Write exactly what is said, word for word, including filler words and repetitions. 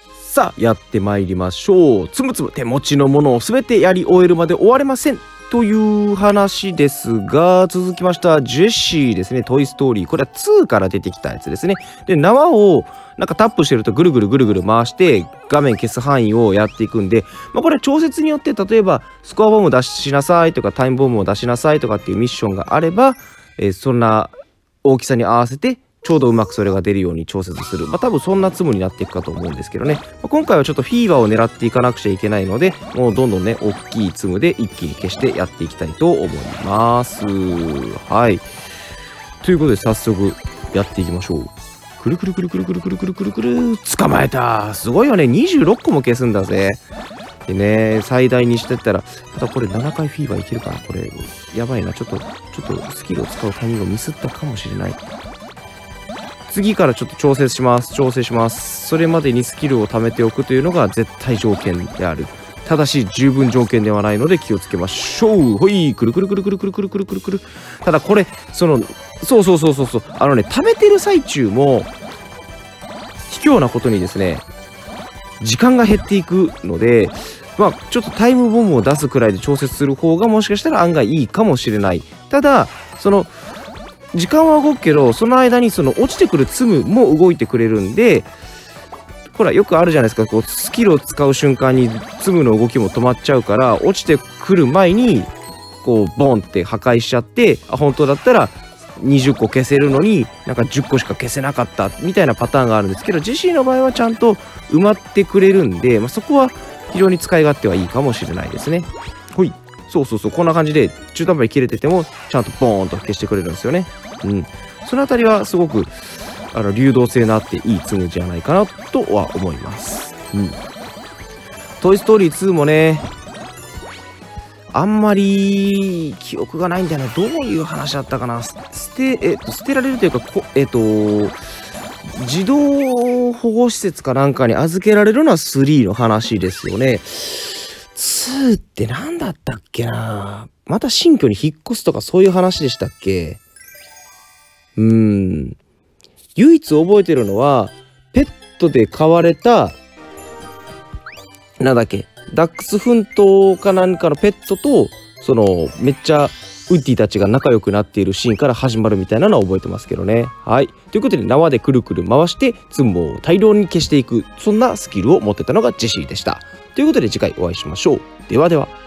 さあやってまいりましょう。つむつむ手持ちのものを全てやり終えるまで終われませんという話ですが、続きましたジェシーですね。トイストーリー、これはにから出てきたやつですね。で縄をなんかタップしてるとぐるぐるぐるぐる回して画面消す範囲をやっていくんで、まあ、これ調節によって例えばスコアボム出しなさいとかタイムボムを出しなさいとかっていうミッションがあれば、えー、そんな大きさに合わせてちょうどうまくそれが出るように調節する。まあ多分そんなツムになっていくかと思うんですけどね。まあ、今回はちょっとフィーバーを狙っていかなくちゃいけないので、もうどんどんね、大きいツムで一気に消してやっていきたいと思います。はい。ということで早速やっていきましょう。くるくるくるくるくるくるくるくるくる。捕まえた。すごいよね。にじゅうろっこも消すんだぜ。でね、最大にしてったら、ただこれななかいフィーバーいけるかな。これ、やばいな。ちょっと、ちょっとスキルを使うタイミングをミスったかもしれない。次からちょっと調整します調整しますそれまでにスキルを貯めておくというのが絶対条件である。ただし十分条件ではないので気をつけましょう。ほい、くるくるくるくるくるくるくるくるくる。ただこれそのそうそうそうそうそうあのね、貯めてる最中も卑怯なことにですね、時間が減っていくので、まあちょっとタイムボムを出すくらいで調節する方がもしかしたら案外いいかもしれない。ただその時間は動くけど、その間にその落ちてくるツムも動いてくれるんで、ほらよくあるじゃないですか、こうスキルを使う瞬間にツムの動きも止まっちゃうから、落ちてくる前にこうボンって破壊しちゃって、あ本当だったらにじゅっこ消せるのになんかじゅっこしか消せなかったみたいなパターンがあるんですけど、ジェシーの場合はちゃんと埋まってくれるんで、まあ、そこは非常に使い勝手はいいかもしれないですね。ほい、そうそうそう、こんな感じで中途半端に切れててもちゃんとボーンと消してくれるんですよね。うん、そのあたりはすごくあの流動性のあっていいツムじゃないかなとは思います。うん、トイ・ストーリーツーもね、あんまり記憶がないんだよな。どういう話だったかな。捨て、えっと、捨てられるというか、こえっと、児童保護施設かなんかに預けられるのはスリーの話ですよね。ツーって何だったっけな。また新居に引っ越すとかそういう話でしたっけ。うーん。唯一覚えてるのは、ペットで飼われた、なんだっけ、ダックスフントかなんかのペットと、その、めっちゃウッディたちが仲良くなっているシーンから始まるみたいなのは覚えてますけどね。はい。ということで、縄でくるくる回して、ツンボを大量に消していく、そんなスキルを持ってたのがジェシーでした。ということで、次回お会いしましょう。ではでは。